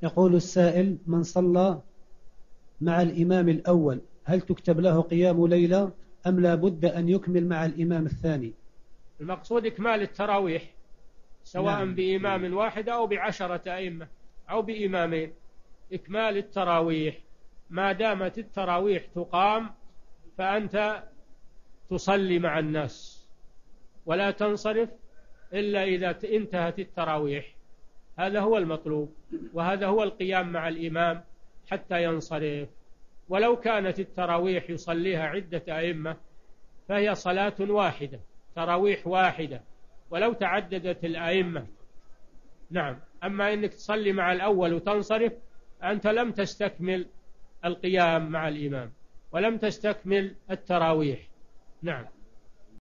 يقول السائل: من صلى مع الإمام الأول هل تكتب له قيام ليلة أم لا بد أن يكمل مع الإمام الثاني؟ المقصود إكمال التراويح، سواء نعم. بإمام واحد أو ب10 أئمة أو بإمامين. إكمال التراويح، ما دامت التراويح تقام فأنت تصلي مع الناس ولا تنصرف إلا إذا انتهت التراويح. هذا هو المطلوب، وهذا هو القيام مع الإمام حتى ينصرف. ولو كانت التراويح يصليها عدة أئمة فهي صلاة واحدة، تراويح واحدة، ولو تعددت الأئمة. نعم. أما إنك تصلي مع الأول وتنصرف، أنت لم تستكمل القيام مع الإمام ولم تستكمل التراويح. نعم.